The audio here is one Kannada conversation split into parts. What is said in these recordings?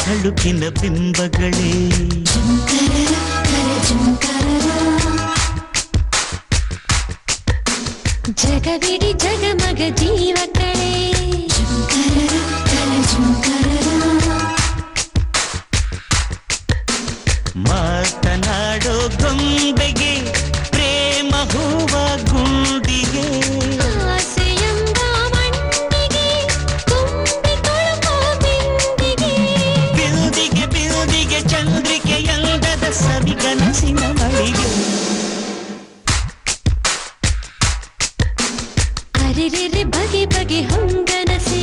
ತಳುಕಿನ ಬಿಂಬಗಳೇ ಜಗವಿಡಿ ಜಗಮಗ ಜೀವ ಕಳೆ ಮಾತನಾಡೋ ಗೊಂಬೆಗೆ ಪ್ರೇಮ ಹೂವ ಗುಂಡಿಗೆ ಆಸೆಯಂಬ ಮಂಡಿಗೆ ತುಂಬಿ ಕೊಳಕೋ ಬಿಂದಿಗೆ ಬಿಲ್ದಿಗೆ ಬಿಲ್ದಿಗೆ ಚಂದ್ರಿಕೆಯಲ್ಲದ ಸವಿಗನಸಿನ ಮಳಿಗೆ ಅರೆರೆರೆ ಬಗೆ ಬಗೆ ಹೊಂಗನಸೆ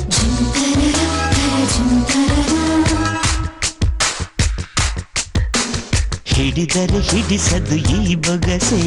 ಹಿಡಿದರೆ ಹಿಡಿಸದು ಈ ಬೊಗಸೆ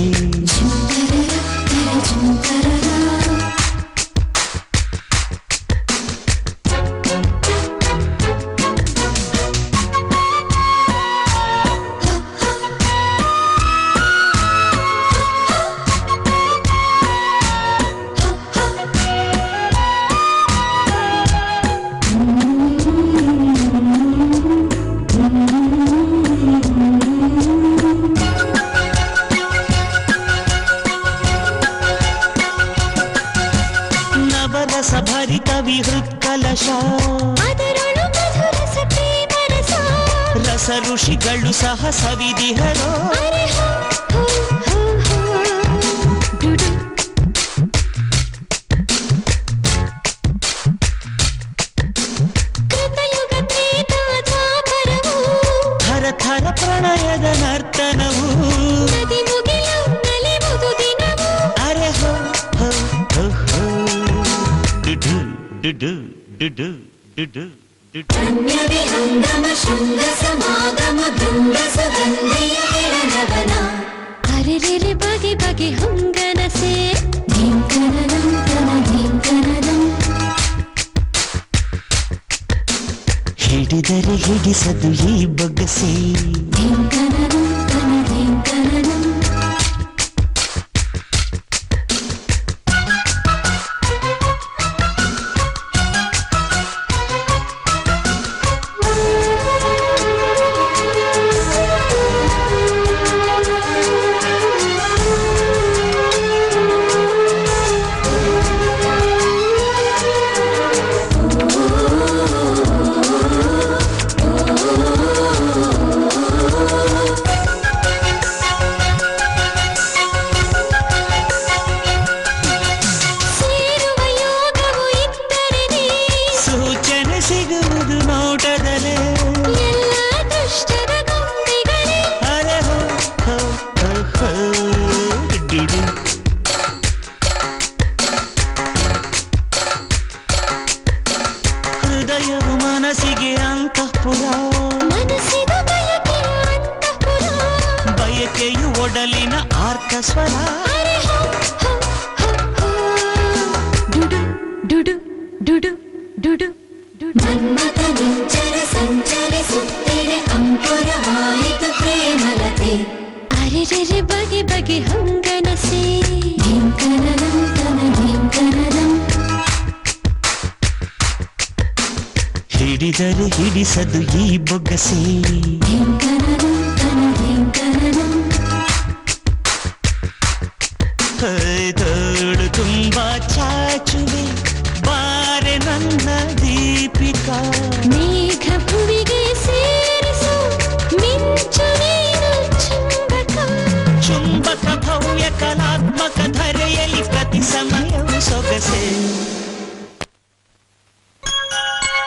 ಭರಿತ ವಿಹೃತ್ಕಲಶ ಅದರೊಳು ಮಧುರಸ ಪ್ರೇಮರಸ ರಸ ಋಷಿಗಳು ಸಹ ಸವಿದಿಹರೋ ಅರೆ ಹೋ ಹೋ ಹೋ ಹೋ ಡುಡು ಕೃತಯುಗ ತ್ರೇತ ದ್ವಾಪರವು ಥರ ಥರ ಪ್ರಣಯದ ನರ್ತನವು ನದಿ ಮುಗಿಲು ನಲಿವುದು ದಿನವು ಅರೆ ಹೋ ಹೋ ಹೋ ಹೋ ಡುಡು ಡುಡು ಡುಡು ಡುಡು ಧನ್ಯವಿಹಂಗಮ ಶೃಂಗ ಸಮಾಗಮ ಬೃಂದ ಸುಗಂಧಿಯ ವಿರಣವನ ಅರೆರೆರೆ ಬಗೆ ಬಗೆ ಹೊಂಗನಸೆ ಧೀಂಕನನಂ ತನ ಧೀಂಕನನಂ ಹಿಡಿದರೆ ಹಿಡಿಸದು ಈ ಬೊಗಸೆ ಧೀಂಕನನಂ ತನ ಧೀಂಕನನಂ ಸಿಗುವುದು ನೋಟದಲ್ಲೇ ಎಲ್ಲ ದುಷ್ಟರ ಗೊಂಬೆಗಳೇ ಅರೆ ಹೋ ಹೋ ಹೋ ಹೋ ಡುಡು ಹೃದಯವು ಮನಸ್ಸಿಗೆ ಅಂತಃಪುರ ಮನಸ್ಸಿನ ಬಯಕೆಯ ಅಂತಃಪುರ ಬಯಕೆಯು ಒಡಲಿನ ಆರ್ತ ಸ್ವರ ಅರೆ ಹೋ ಹೋ ಹೋ ಹೋ ಡುಡು ಡುಡು ಡುಡು ಡುಡು ಮನ್ಮಥ ನಿಂಚರ ಸಂಚರಿಸುತ್ತಿರೆ ಅಂಕುರವಾಯಿತು ಪ್ರೇಮಲತೆ ಅರೆರೆರೆ ಬಗೆ ಬಗೆ ಹೊಂಗನಸೆ ಧೀಂಕನನಂ ತನ ಧೀಂಕನನಂ ಹಿಡಿದರೆ ಹಿಡಿಸದು ಈ ಬೊಗಸೆ ಧೀಂಕನನಂ ತನ ಧೀಂಕನನಂ ತೋಳು ತುಂಬಾ ಚಾಚುವೆ ಬಾರೆ ನನ್ನ ದೀಪಿಕಾ ಮೇಘ ಭುವಿಗೆ ಸೇರಿಸು ಮಿಂಚು ನೀನು ಚುಂಬಕ ಚುಂಬಕ ಭವ್ಯ ಕಲಾತ್ಮಕ ಧರೆಯಲ್ಲಿ ಪ್ರತಿ ಸಮಯವು ಸೊಗಸೆ